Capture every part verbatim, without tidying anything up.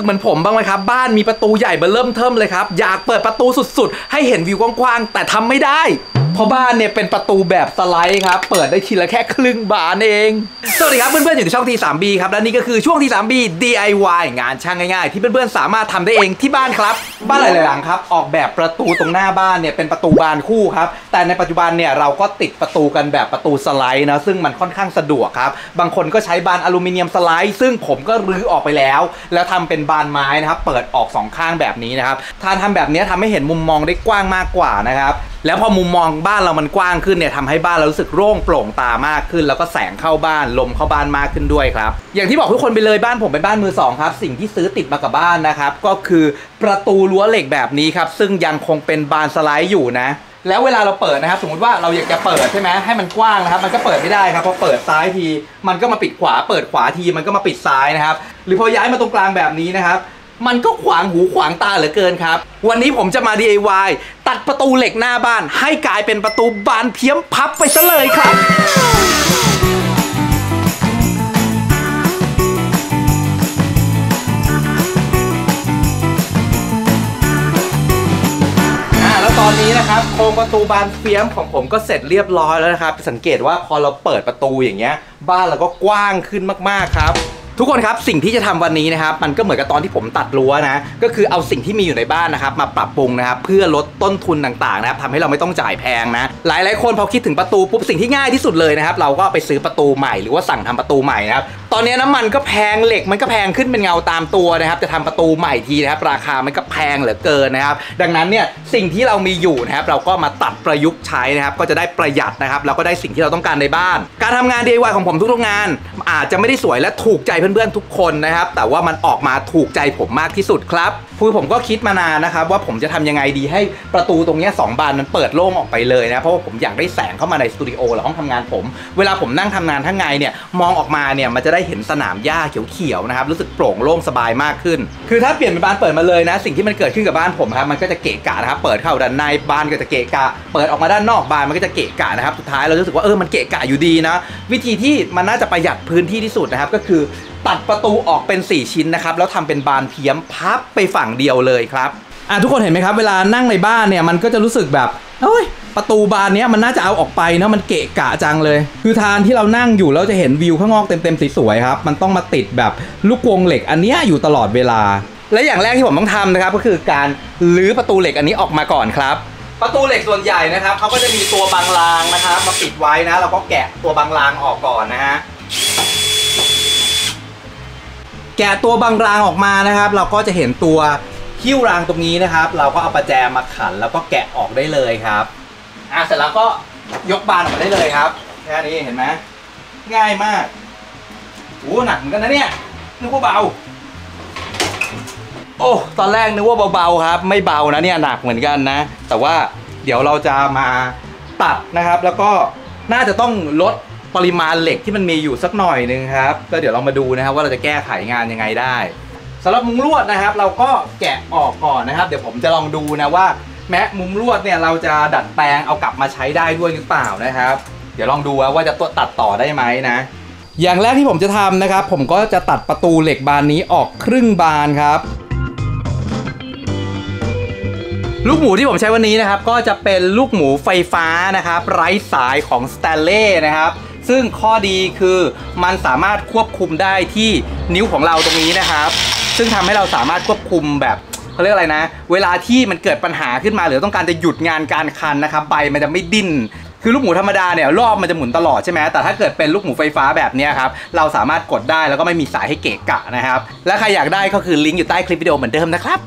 มือนผมบ้างไหมครับบ้านมีประตูใหญ่เบ้อเริ่มเทิ่มเลยครับอยากเปิดประตูสุดๆให้เห็นวิวกว้างๆแต่ทำไม่ได้เพราะบ้านเนี่ยเป็นประตูแบบสไลด์ครับเปิดได้ทีละแค่ครึ่งบานเองสวัสดีครับเพื่อนๆอยู่ในช่อง ที ทรี บี ครับและนี่ก็คือช่วง ที ทรี บี ดี ไอ วาย งานช่างง่ายๆที่เพื่อนๆสามารถทำได้เองที่บ้านครับบ้านหลายๆหลังครับออกแบบประตูตรงหน้าบ้านเนี่ยเป็นประตูบานคู่ครับแต่ในปัจจุบันเนี่ยเราก็ติดประตูกันแบบประตูสไลด์นะซึ่งมันค่อนข้างสะดวกครับบางคนก็ใช้บานอลูมิเนียมสไลด์ซึ่งผมก็รื้อออกไปแล้วแล้วทำเป็นบานไม้นะครับเปิดออกสองข้างแบบนี้นะครับถ้าทำแบบนี้ทำให้เห็นมุมมองได้กว้างมากกว่านะครับแล้วพอมุมมองบ้านเรามันกว้างขึ้นเนี่ยทำให้บ้านเรารู้สึกโล่งโปร่งตามากขึ้นแล้วก็แสงเข้าบ้านลมเข้าบ้านมากขึ้นด้วยครับอย่างที่บอกทุกคนไปเลยบ้านผมเป็นบ้านมือสองครับสิ่งที่ซื้อติดมากับบ้านนะครับก็คือประตูรั้วเหล็กแบบนี้ครับซึ่งยังคงเป็นบานสไลด์อยู่นะแล้วเวลาเราเปิดนะครับสมมติว่าเราอยากจะเปิดใช่ไหมให้มันกว้างนะครับมันก็เปิดไม่ได้ครับพอเปิดซ้ายทีมันก็มาปิดขวาเปิดขวาทีมันก็มาปิดซ้ายนะครับหรือพอย้ายมาตรงกลางแบบนี้นะครับมันก็ขวางหูขวางตาเหลือเกินครับวันนี้ผมจะมา ดี ไอ วาย ตัดประตูเหล็กหน้าบ้านให้กลายเป็นประตูบานเพี้ยมพับไปซะเลยครับตอนนี้นะครับโครงประตูบานเฟี้ยมของผมก็เสร็จเรียบร้อยแล้วนะครับสังเกตว่าพอเราเปิดประตูอย่างเงี้ยบ้านเราก็กว้างขึ้นมากๆครับทุกคนครับสิ่งที่จะทำวันนี้นะครับมันก็เหมือนกับตอนที่ผมตัดรั้วนะก็คือเอาสิ่งที่มีอยู่ในบ้านนะครับมาปรับปรุงนะครับเพื่อลดต้นทุนต่างๆนะครับทำให้เราไม่ต้องจ่ายแพงนะหลายๆคนพอคิดถึงประตูปุ๊บสิ่งที่ง่ายที่สุดเลยนะครับเราก็ไปซื้อประตูใหม่หรือว่าสั่งทำประตูใหม่นะครับตอนนี้น้ำมันก็แพงเหล็กมันก็แพงขึ้นเป็นเงาตามตัวนะครับจะทำประตูใหม่ทีนะครับราคามันก็แพงเหลือเกินนะครับดังนั้นเนี่ยสิ่งที่เรามีอยู่นะครับเราก็มาตัดประยุกต์ใช้นะครับก็จะได้ประหยัดนะครับแล้วก็ได้สิ่งที่เราต้องการในบ้านการทำงาน ดี ไอ วาย ของผมทุกๆงานอาจจะไม่ได้สวยและถูกใจเพื่อนๆทุกคนนะครับแต่ว่ามันออกมาถูกใจผมมากที่สุดครับคือผมก็คิดมานานนะครับว่าผมจะทำยังไงดีให้ประตูตรงนี้สองบานมันเปิดโล่งออกไปเลยนะเพราะว่าผมอยากได้แสงเข้ามาในสตูดิโอหรือห้องทำงานผมเวลาผมนั่งทำงานทั้งไงเนี่ยมองออกมาเนี่ยมันจะได้เห็นสนามหญ้าเขียวๆนะครับรู้สึกโปร่งโล่งสบายมากขึ้นคือถ้าเปลี่ยนเป็นบานเปิดมาเลยนะสิ่งที่มันเกิดขึ้นกับบ้านผมครับมันก็จะเกะกะนะครับเปิดเข้าด้านในบานก็จะเกะกะเปิดออกมาด้านนอกบานมันก็จะเกะกะนะครับสุดท้ายเรารู้สึกว่าเออมันเกะกะอยู่ดีนะวิธีที่มันน่าจะประหยัดพื้นที่ที่สุดนะครับก็คือตัดประตูออกเป็นสี่ชิ้นนะครับแล้วทำเป็นบานเพี้ยมพับไปฝั่งเดียวเลยครับอ่ะทุกคนเห็นไหมครับเวลานั่งในบ้านเนี่ยมันก็จะรู้สึกแบบเฮ้ยประตูบานนี้มันน่าจะเอาออกไปนะมันเกะกะจังเลยคือทานที่เรานั่งอยู่แล้วจะเห็นวิวข้างนอกเต็มๆสวยๆครับมันต้องมาติดแบบลูกกรงเหล็กอันนี้อยู่ตลอดเวลาและอย่างแรกที่ผมต้องทำนะครับก็คือการรื้อประตูเหล็กอันนี้ออกมาก่อนครับประตูเหล็กส่วนใหญ่นะครับเขาก็จะมีตัวบังรางนะครับมาปิดไว้นะเราก็แกะตัวบังรางออกก่อนนะฮะแกะตัวบังรางออกมานะครับเราก็จะเห็นตัวหิ้วรางตรงนี้นะครับเราก็เอาประแจมาขันแล้วก็แกะออกได้เลยครับอ่ะเสร็จแล้วก็ยกบานออกมาได้เลยครับแค่นี้เห็นไหมง่ายมากโอ้หนักเหมือนกันนะเนี่ยนึกว่าเบาโอ้ตอนแรกนึกว่าเบาๆครับไม่เบานะเนี่ยหนักเหมือนกันนะแต่ว่าเดี๋ยวเราจะมาตัดนะครับแล้วก็น่าจะต้องลดปริมาณเหล็กที่มันมีอยู่สักหน่อยนึงครับก็เดี๋ยวเรามาดูนะครับว่าเราจะแก้ไขงานยังไงได้สำหรับมุ้งลวดนะครับเราก็แกะออกก่อนนะครับเดี๋ยวผมจะลองดูนะว่าแม้มุ้งลวดเนี่ยเราจะดัดแปลงเอากลับมาใช้ได้ด้วยหรือเปล่านะครับเดี๋ยวลองดูว่าจะตัดต่อได้ไหมนะอย่างแรกที่ผมจะทำนะครับผมก็จะตัดประตูเหล็กบานนี้ออกครึ่งบานครับลูกหมูที่ผมใช้วันนี้นะครับก็จะเป็นลูกหมูไฟฟ้านะครับไร้สายของ Stanley นะครับซึ่งข้อดีคือมันสามารถควบคุมได้ที่นิ้วของเราตรงนี้นะครับซึ่งทำให้เราสามารถควบคุมแบบเขาเรียกอะไรนะเวลาที่มันเกิดปัญหาขึ้นมาหรือต้องการจะหยุดงานการคันนะครับใบมันจะไม่ดิ้นคือลูกหมูธรรมดาเนี่ยรอบมันจะหมุนตลอดใช่ไหมแต่ถ้าเกิดเป็นลูกหมูไฟฟ้าแบบนี้ครับเราสามารถกดได้แล้วก็ไม่มีสายให้เกะกะนะครับและใครอยากได้ก็คือลิงก์อยู่ใต้คลิปวิดีโอเหมือนเดิมนะครับ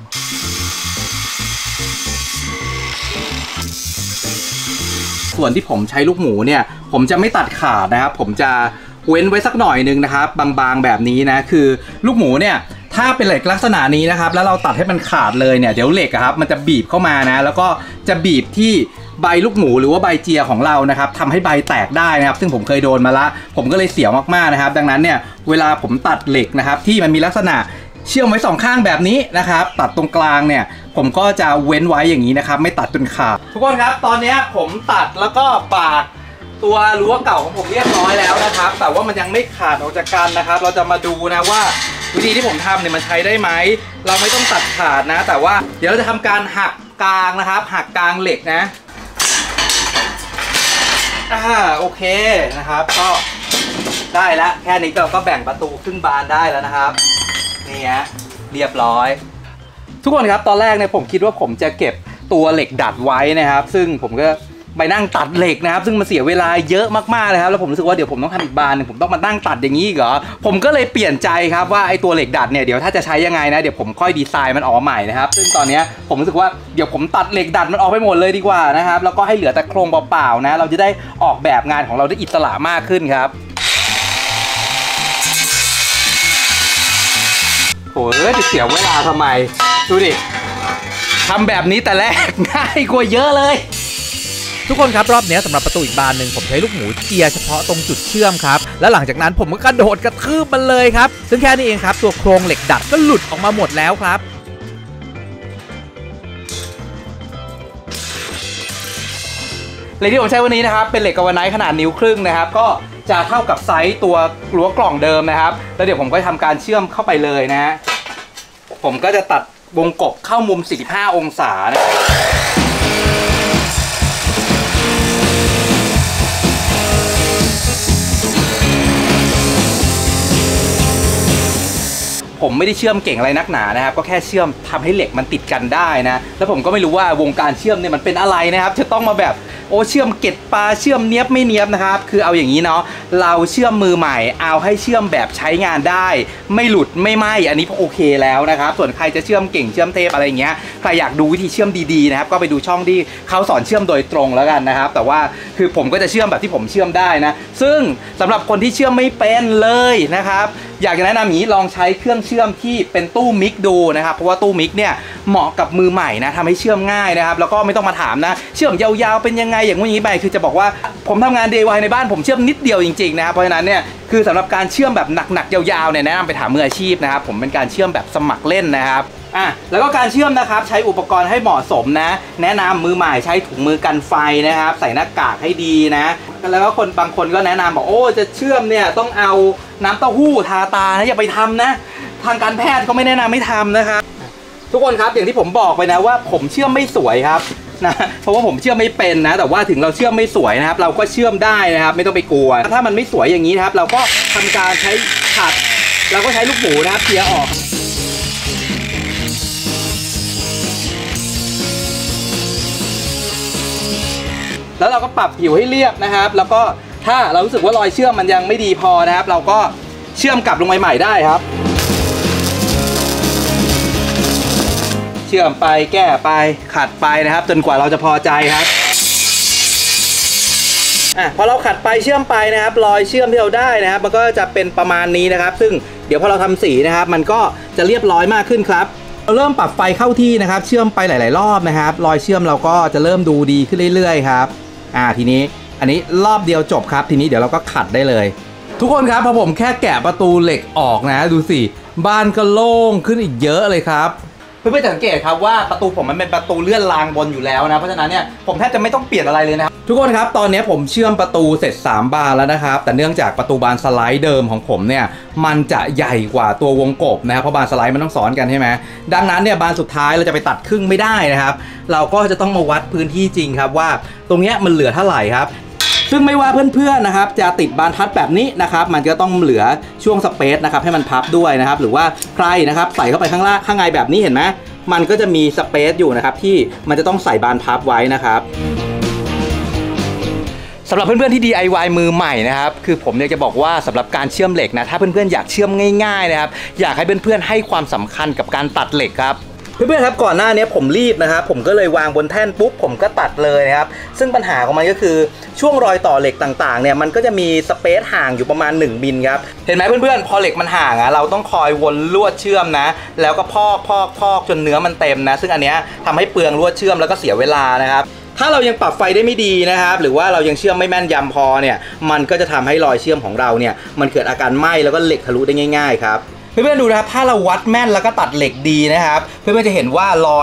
ส่วนที่ผมใช้ลูกหมูเนี่ยผมจะไม่ตัดขาดนะครับผมจะเว้นไว้สักหน่อยนึงนะครับบางๆแบบนี้นะคือลูกหมูเนี่ยถ้าเป็นเหล็กลักษณะนี้นะครับแล้วเราตัดให้มันขาดเลยเนี่ยเดี๋ยวเหล็กครับมันจะบีบเข้ามานะแล้วก็จะบีบที่ใบลูกหมูหรือว่าใบเจียของเรานะครับทำให้ใบแตกได้นะครับซึ่งผมเคยโดนมาละผมก็เลยเสียวมากๆนะครับดังนั้นเนี่ยเวลาผมตัดเหล็กนะครับที่มันมีลักษณะเชื่อมไว้สองข้างแบบนี้นะครับตัดตรงกลางเนี่ยผมก็จะเว้นไว้อย่างนี้นะครับไม่ตัดจนขาดทุกคนครับตอนนี้ผมตัดแล้วก็ปาดตัวรั้วเก่าของผมเรียบร้อยแล้วนะครับแต่ว่ามันยังไม่ขาดออกจากกันนะครับเราจะมาดูนะว่าวิธีที่ผมทำเนี่ยมันใช้ได้ไหมเราไม่ต้องตัดขาดนะแต่ว่าเดี๋ยวเราจะทำการหักกลางนะครับหักกลางเหล็กนะอ่าโอเคนะครับก็ได้แล้วแค่นี้เราก็แบ่งประตูครึ่งบานได้แล้วนะครับนี่ฮะเรียบร้อยทุกคนครับตอนแรกเนี่ยผมคิดว่าผมจะเก็บตัวเหล็กดัดไว้นะครับซึ่งผมก็ไปนั่งตัดเหล็กนะครับซึ่งมันเสียเวลาเยอะมากๆเลยครับแล้วผมรู้สึกว่าเดี๋ยวผมต้องทำอีกบานหนึ่งผมต้องมานั่งตัดอย่างนี้เหรอผมก็เลยเปลี่ยนใจครับว่าไอ้ตัวเหล็กดัดเนี่ยเดี๋ยวถ้าจะใช้ยังไงนะเดี๋ยวผมค่อยดีไซน์มันออกใหม่นะครับซึ่งตอนนี้ผมรู้สึกว่าเดี๋ยวผมตัดเหล็กดัดมันออกไปหมดเลยดีกว่านะครับแล้วก็ให้เหลือแต่โครงเปล่าๆนะเราจะได้ออกแบบงานของเราได้อิสระมากขึ้นครับโอ้ยจะเสียเวลาทำไมดูดิทำแบบนี้แต่แรกง่ายกว่าเยอะเลยทุกคนครับรอบนี้สำหรับประตูอีกบานหนึ่งผมใช้ลูกหมูเจียเฉพาะตรงจุดเชื่อมครับแล้วหลังจากนั้นผมก็กระโดดกระทืบมันเลยครับซึ่งแค่นี้เองครับตัวโครงเหล็กดัดก็หลุดออกมาหมดแล้วครับเหล็กที่ผมใช้วันนี้นะครับเป็นเหล็กกาวาไนท์ขนาดนิ้วครึ่งนะครับก็จะเท่ากับไซส์ตัวรั้วกล่องเดิมนะครับแล้วเดี๋ยวผมก็ทำการเชื่อมเข้าไปเลยนะฮะผมก็จะตัดวงกบเข้ามุมสี่สิบห้าองศานะผมไม่ได้เชื่อมเก่งอะไรนักหนานะครับก็แค่เชื่อมทำให้เหล็กมันติดกันได้นะแล้วผมก็ไม่รู้ว่าวงการเชื่อมเนี่ยมันเป็นอะไรนะครับจะต้องมาแบบโอ้เชื่อมเกล็ดปลาเชื่อมเนี้ยบไม่เนี้ยบนะครับคือเอาอย่างนี้เนาะเราเชื่อมมือใหม่เอาให้เชื่อมแบบใช้งานได้ไม่หลุดไม่ไหม้อันนี้โอเคแล้วนะครับส่วนใครจะเชื่อมเก่งเชื่อมเทพอะไรเงี้ยใครอยากดูวิธีเชื่อมดีๆนะครับก็ไปดูช่องที่เขาสอนเชื่อมโดยตรงแล้วกันนะครับแต่ว่าคือผมก็จะเชื่อมแบบที่ผมเชื่อมได้นะซึ่งสำหรับคนที่เชื่อมไม่เป็นเลยนะครับอยากจะแนะนำอย่างนี้ลองใช้เครื่องเชื่อมที่เป็นตู้มิกดูนะครับเพราะว่าตู้มิกเนี่ยเหมาะกับมือใหม่นะทำให้เชื่อมง่ายนะครับแล้วก็ไม่ต้องมาถามนะเชื่อมยาวๆเป็นยังไงอย่างงี้ไปคือจะบอกว่าผมทำงาน ดี ไอ วาย ในบ้านผมเชื่อมนิดเดียวจริงๆนะครับเพราะฉะนั้นเนี่ยคือสำหรับการเชื่อมแบบหนักๆยาวๆเนี่ยแนะนำไปถามมืออาชีพนะครับผมเป็นการเชื่อมแบบสมัครเล่นนะครับอ่ะแล้วก็การเชื่อมนะครับใช้อุปกรณ์ให้เหมาะสมนะแนะนำมือใหม่ใช้ถุงมือกันไฟนะครับใส่หน้ากากให้ดีนะแล้วก็คนบางคนก็แนะนำบอกโอ้จะเชื่อมเนี่ยต้องเอาน้ำเต้าหู้ทาตานะอย่าไปทำนะทางการแพทย์ก็ไม่แนะนำไม่ทำนะครับทุกคนครับอย่างที่ผมบอกไปนะว่าผมเชื่อมไม่สวยครับนะเพราะว่าผมเชื่อมไม่เป็นนะแต่ว่าถึงเราเชื่อมไม่สวยนะครับเราก็เชื่อมได้นะครับไม่ต้องไปกลัวถ้ามันไม่สวยอย่างนี้นะครับเราก็ทำการใช้ขัดเราก็ใช้ลูกหมูนะครับเขี่ยออกแล้วเราก็ปรับผิวให้เรียบนะครับแล้วก็ถ้าเรารู้สึกว่ารอยเชื่อมมันยังไม่ดีพอนะครับเราก็เชื่อมกลับลงไปใหม่ได้ครับเชื่อมไปแก้ไปขัดไปนะครับจนกว่าเราจะพอใจครับอ่ะพอเราขัดไปเชื่อมไปนะครับรอยเชื่อมที่เราได้นะครับมันก็จะเป็นประมาณนี้นะครับซึ่งเดี๋ยวพอเราทำสีนะครับมันก็จะเรียบร้อยมากขึ้นครับเราเริ่มปรับไฟเข้าที่นะครับเชื่อมไปหลายๆรอบนะครับรอยเชื่อมเราก็จะเริ่มดูดีขึ้นเรื่อยๆครับอ่าทีนี้อันนี้รอบเดียวจบครับทีนี้เดี๋ยวเราก็ขัดได้เลยทุกคนครับพอผมแค่แกะประตูเหล็กออกนะดูสิบ้านก็โล่งขึ้นอีกเยอะเลยครับเพื่อนๆสังเกตครับว่าประตูผมมันเป็นประตูเลื่อนรางบนอยู่แล้วนะเพราะฉะนั้นเนี่ยผมแทบจะไม่ต้องเปลี่ยนอะไรเลยนะครับทุกคนครับตอนนี้ผมเชื่อมประตูเสร็จสามบานแล้วนะครับแต่เนื่องจากประตูบานสไลด์เดิมของผมเนี่ยมันจะใหญ่กว่าตัววงกบนะครับเพราะบานสไลด์มันต้องซ้อนกันใช่ไหมดังนั้นเนี่ยบานสุดท้ายเราจะไปตัดครึ่งไม่ได้นะครับเราก็จะต้องมาวัดพื้นที่จริงครับว่าตรงนี้มันเหลือเท่าไหร่ครับซึ่งไม่ว่าเพื่อนๆนะครับจะติดบานพัดแบบนี้นะครับมันก็ต้องเหลือช่วงสเปซนะครับให้มันพับด้วยนะครับหรือว่าใครนะครับใส่เข้าไปข้างล่างข้างในแบบนี้เห็นไหมมันก็จะมีสเปซอยู่นะครับที่มันจะต้องใส่บานพับไว้นะครับสำหรับเพื่อนๆที่ ดี ไอ วาย มือใหม่นะครับคือผมอยากจะบอกว่าสำหรับการเชื่อมเหล็กนะถ้าเพื่อนๆอยากเชื่อมง่ายๆนะครับอยากให้เพื่อนๆให้ความสำคัญกับการตัดเหล็กครับเพื่อนๆครับก่อนหน้านี้ผมรีบนะครับผมก็เลยวางบนแท่นปุ๊บผมก็ตัดเลยนะครับซึ่งปัญหาของมันก็คือช่วงรอยต่อเหล็กต่างๆเนี่ยมันก็จะมีสเปซห่างอยู่ประมาณหนึ่งมิลครับเห็นไหมเพื่อนๆพอเหล็กมันห่างอ่ะเราต้องคอยวนลวดเชื่อมนะแล้วก็พอกพอกพอกจนเนื้อมันเต็มนะซึ่งอันเนี้ยทำให้เปลืองลวดเชื่อมแล้วก็เสียเวลานะครับถ้าเรายังปรับไฟได้ไม่ดีนะครับหรือว่าเรายังเชื่อมไม่แม่นยำพอเนี่ยมันก็จะทำให้รอยเชื่อมของเราเนี่ยมันเกิดอาการไหม้แล้วก็เหล็กทะลุได้ง่ายๆครับเพื่อนๆดูนะครับถ้าเราวัดแม่นแล้วก็ตัดเหล็กดีนะครับเพื่อนๆจะเห็นว่ารอย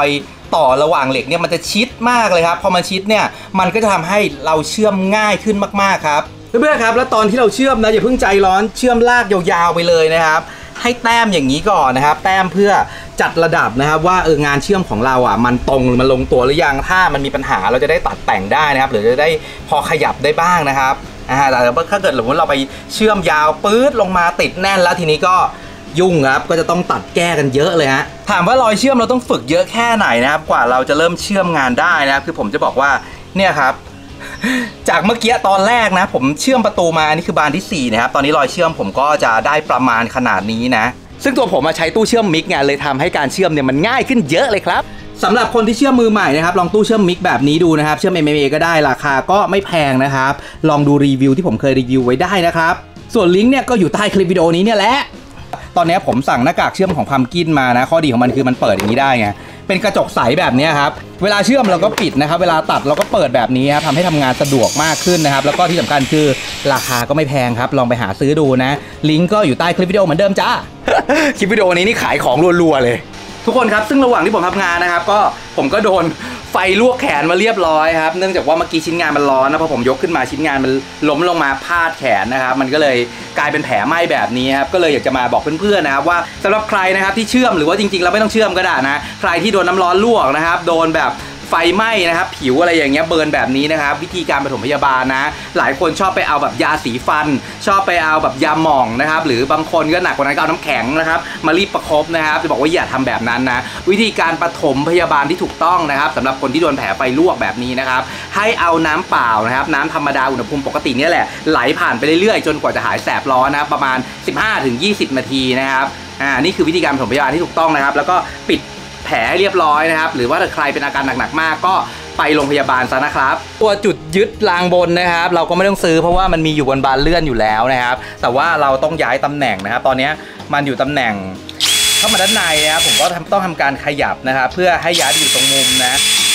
ต่อระหว่างเหล็กเนี่ยมันจะชิดมากเลยครับพอมันชิดเนี่ยมันก็จะทำให้เราเชื่อมง่ายขึ้นมากๆครับเพื่อนๆครับแล้วตอนที่เราเชื่อมนะอย่าเพิ่งใจร้อนเชื่อมลากยาวๆไปเลยนะครับให้แต้มอย่างนี้ก่อนนะครับแต้มเพื่อจัดระดับนะครับว่าเอองานเชื่อมของเราอ่ะมันตรงมันลงตัวหรือยังถ้ามันมีปัญหาเราจะได้ตัดแต่งได้นะครับหรือจะได้พอขยับได้บ้างนะครับอ่าแต่ถ้าเกิดสมมติเราไปเชื่อมยาวปื๊ดลงมาติดแน่นแล้วทีนี้ก็ยุ่งครับก็จะต้องตัดแก้กันเยอะเลยฮะถามว่ารอยเชื่อมเราต้องฝึกเยอะแค่ไหนนะครับกว่าเราจะเริ่มเชื่อมงานได้นะครับคือผมจะบอกว่าเนี่ยครับจากเมื่อกี้ตอนแรกนะผมเชื่อมประตูมาอันนี้คือบานที่สี่นะครับตอนนี้รอยเชื่อมผมก็จะได้ประมาณขนาดนี้นะซึ่งตัวผมมาใช้ตู้เชื่อมมิกไงเลยทำให้การเชื่อมเนี่ยมันง่ายขึ้นเยอะเลยครับสำหรับคนที่เชื่อมมือใหม่นะครับลองตู้เชื่อมมิกแบบนี้ดูนะครับเชื่อม เอ็ม เอ็ม เอ ก็ได้ราคาก็ไม่แพงนะครับลองดูรีวิวที่ผมเคยรีวิวไว้ได้นะครับส่วนลิงก์เนี่ยก็อยู่ใต้คลิปวิดีโอนี้เนี่ยแหละตอนนี้ผมสั่งหน้ากากเชื่อมของพัมกินมานะข้อดีของมันคือมันเปิดอย่างนี้ได้ไงเป็นกระจกใสแบบนี้ครับเวลาเชื่อมเราก็ปิดนะครับเวลาตัดเราก็เปิดแบบนี้ครับทำให้ทำงานสะดวกมากขึ้นนะครับแล้วก็ที่สำคัญคือราคาก็ไม่แพงครับลองไปหาซื้อดูนะลิงก์ก็อยู่ใต้คลิปวิดีโอเหมือนเดิมจ้า คลิปวิดีโอนี้นี่ขายของรัวๆเลยทุกคนครับซึ่งระหว่างที่ผมทำงานนะครับก็ผมก็โดนไฟลวกแขนมาเรียบร้อยครับเนื่องจากว่าเมื่อกี้ชิ้นงานมันร้อนนะพอผมยกขึ้นมาชิ้นงานมันล้มลงมาพาดแขนนะครับมันก็เลยกลายเป็นแผลไหม้แบบนี้ครับก็เลยอยากจะมาบอกเพื่อนๆนะครับว่าสำหรับใครนะครับที่เชื่อมหรือว่าจริงๆเราไม่ต้องเชื่อมก็ได้นะใครที่โดนน้ำร้อนลวกนะครับโดนแบบไฟไหม้นะครับผิวอะไรอย่างเงี้ยเบิร์นแบบนี้นะครับวิธีการปฐมพยาบาลนะหลายคนชอบไปเอาแบบยาสีฟันชอบไปเอาแบบยาหม่องนะครับหรือบางคนก็หนักกว่านั้นก็เอาน้ำแข็งนะครับมารีบประคบนะครับจะบอกว่าอย่าทำแบบนั้นนะวิธีการปฐมพยาบาลที่ถูกต้องนะครับสำหรับคนที่โดนแผลไฟลวกแบบนี้นะครับให้เอาน้ำเปล่านะครับน้ำธรรมดาอุณหภูมิปกตินี่แหละไหลผ่านไปเรื่อยๆจนกว่าจะหายแสบร้อนนะครับประมาณ สิบห้าถึงยี่สิบ นาทีนะครับอ่านี่คือวิธีการปฐมพยาบาลที่ถูกต้องนะครับแล้วก็ปิดแผลเรียบร้อยนะครับหรือว่าถ้าใครเป็นอาการหนักๆมากก็ไปโรงพยาบาลซะนะครับตัวจุดยึดรางบนนะครับเราก็ไม่ต้องซื้อเพราะว่ามันมีอยู่บนบานเลื่อนอยู่แล้วนะครับแต่ว่าเราต้องย้ายตำแหน่งนะครับตอนนี้มันอยู่ตำแหน่งเข้ามาด้านในนะครับผมก็ต้องทำการขยับนะครับเพื่อให้ย้ายไปอยู่ตรงมุมนะ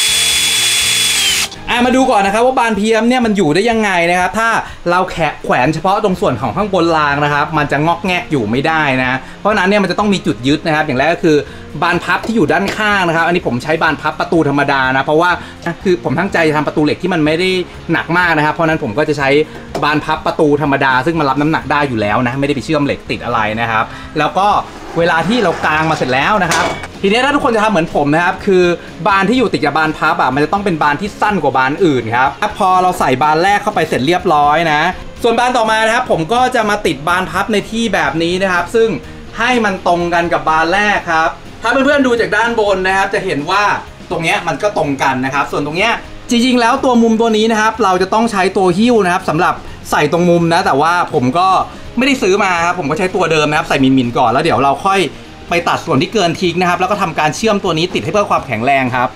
อ่ะมาดูก่อนนะครับว่าบาน พี เอ็ม เนี่ยมันอยู่ได้ยังไงนะครับถ้าเราแขะแขวนเฉพาะตรงส่วนของข้างบนรางนะครับมันจะงอกแงกอยู่ไม่ได้นะเพราะฉะนั้นเนี่ยมันจะต้องมีจุดยึดนะครับอย่างแรกก็คือบานพับที่อยู่ด้านข้างนะครับอันนี้ผมใช้บานพับประตูธรรมดานะเพราะว่าคือผมตั้งใจจะทำประตูเหล็กที่มันไม่ได้หนักมากนะครับเพราะนั้นผมก็จะใช้บานพับประตูธรรมดาซึ่งมันรับน้ำหนักได้อยู่แล้วนะไม่ได้ไปเชื่อมเหล็กติดอะไรนะครับแล้วก็เวลาที่เรากางมาเสร็จแล้วนะครับทีนี้ถ้าทุกคนจะทำเหมือนผมนะครับคือบานที่อยู่ติดกับบานพับอ่ะมันจะต้องเป็นบานที่สั้นกว่าบานอื่นครับพอเราใส่บานแรกเข้าไปเสร็จเรียบร้อยนะส่วนบานต่อมานะครับผมก็จะมาติดบานพับในที่แบบนี้นะครับซึ่งให้มันตรงกันกับบานแรกครับถ้าเพื่อนๆดูจากด้านบนนะครับจะเห็นว่าตรงนี้มันก็ตรงกันนะครับส่วนตรงเนี้ยจริงๆแล้วตัวมุมตัวนี้นะครับเราจะต้องใช้ตัวหิ้วนะครับสำหรับใส่ตรงมุมนะแต่ว่าผมก็ไม่ได้ซื้อมาครับผมก็ใช้ตัวเดิมนะครับใส่มินๆก่อนแล้วเดี๋ยวเราค่อยไปตัดส่วนที่เกินทิ้งนะครับแล้วก็ทำการเชื่อมตัวนี้ติดให้เพื่อความแข็งแรงครับ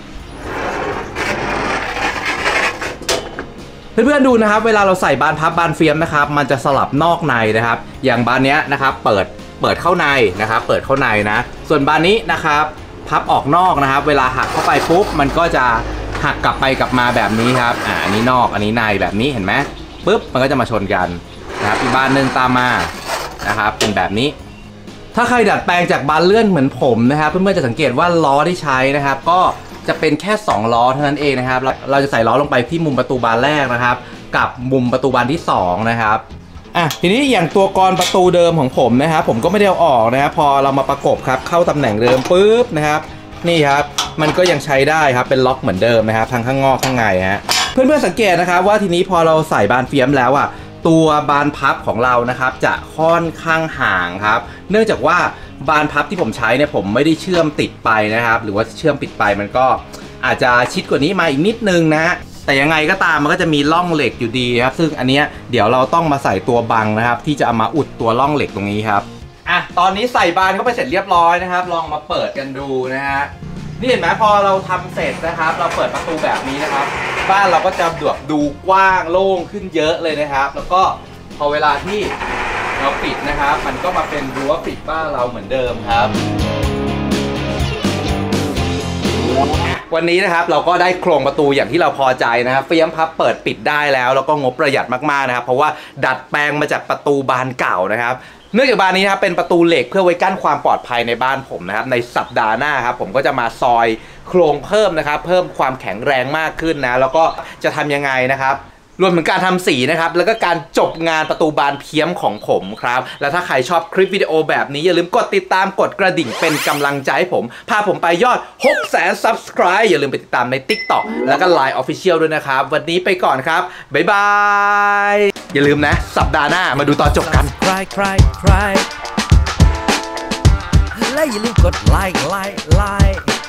เพื่อนๆดูนะครับเวลาเราใส่บานพับบานเฟียมนะครับมันจะสลับนอกในนะครับอย่างบานนี้นะครับเปิดเปิดเข้าในนะครับเปิดเข้าในนะส่วนบานนี้นะครับพับออกนอกนะครับเวลาหักเข้าไปปุ๊บมันก็จะหักกลับไปกลับมาแบบนี้ครับอ่าอันนี้นอกอันนี้ในแบบนี้เห็นไหมปุ๊บมันก็จะมาชนกันนะครับอีกบานหนึ่งตามมานะครับเป็นแบบนี้ถ้าใครดัดแปลงจากบานเลื่อนเหมือนผมนะครับเพื่อนๆจะสังเกตว่าล้อที่ใช้นะครับก็จะเป็นแค่สองล้อเท่านั้นเองนะครับเราจะใส่ล้อลงไปที่มุมประตูบานแรกนะครับกับมุมประตูบานที่สองนะครับอ่ะทีนี้อย่างตัวกรประตูเดิมของผมนะครับผมก็ไม่ได้เอาออกนะครับพอเรามาประกบครับเข้าตำแหน่งเดิมปุ๊บนะครับนี่ครับมันก็ยังใช้ได้ครับเป็นล็อกเหมือนเดิมนะครับทั้งข้างนอกข้างในฮะเพื่อนๆสังเกตนะครับว่าทีนี้พอเราใส่บานเฟียมแล้วอ่ะตัวบานพับของเรานะครับจะค่อนข้างห่างครับเนื่องจากว่าบานพับที่ผมใช้เนี่ยผมไม่ได้เชื่อมติดไปนะครับหรือว่าเชื่อมปิดไปมันก็อาจจะชิดกว่านี้มาอีกนิดนึงนะแต่ยังไงก็ตามมันก็จะมีร่องเหล็กอยู่ดีครับซึ่งอันนี้เดี๋ยวเราต้องมาใส่ตัวบังนะครับที่จะเอามาอุดตัวร่องเหล็กตรงนี้ครับอ่ะตอนนี้ใส่บานเข้าไปเสร็จเรียบร้อยนะครับลองมาเปิดกันดูนะฮะนี่เห็นไหมพอเราทำเสร็จนะครับเราเปิดประตูแบบนี้นะครับบ้านเราก็จะดูกว้างโล่งขึ้นเยอะเลยนะครับแล้วก็พอเวลาที่เราปิดนะครับมันก็มาเป็นรั้วปิดบ้านเราเหมือนเดิมครับวันนี้นะครับเราก็ได้โครงประตูอย่างที่เราพอใจนะครับเฟียมพับเปิดปิดได้แล้วแล้วก็งบประหยัดมากๆนะครับเพราะว่าดัดแปลงมาจากประตูบานเก่านะครับเนื่องจากบานนี้นะครับเป็นประตูเหล็กเพื่อไว้กั้นความปลอดภัยในบ้านผมนะครับในสัปดาห์หน้าครับผมก็จะมาซอยโครงเพิ่มนะครับเพิ่มความแข็งแรงมากขึ้นนะแล้วก็จะทำยังไงนะครับรวมถึงการทำสีนะครับแล้วก็การจบงานประตูบานเพี้ยมของผมครับและถ้าใครชอบคลิปวิดีโอแบบนี้อย่าลืมกดติดตามกดกระดิ่งเป็นกำลังใจให้ผมพาผมไปยอด หกแสน ซับสไครบ์ อย่าลืมไปติดตามใน ติ๊กต็อก แล้วก็ ไลน์ Official ด้วยนะครับวันนี้ไปก่อนครับบ๊ายบายอย่าลืมนะสัปดาห์หน้ามาดูตอนจบกันใครใครใครและอย่าลืมกดไลค์ไลค์ไลค์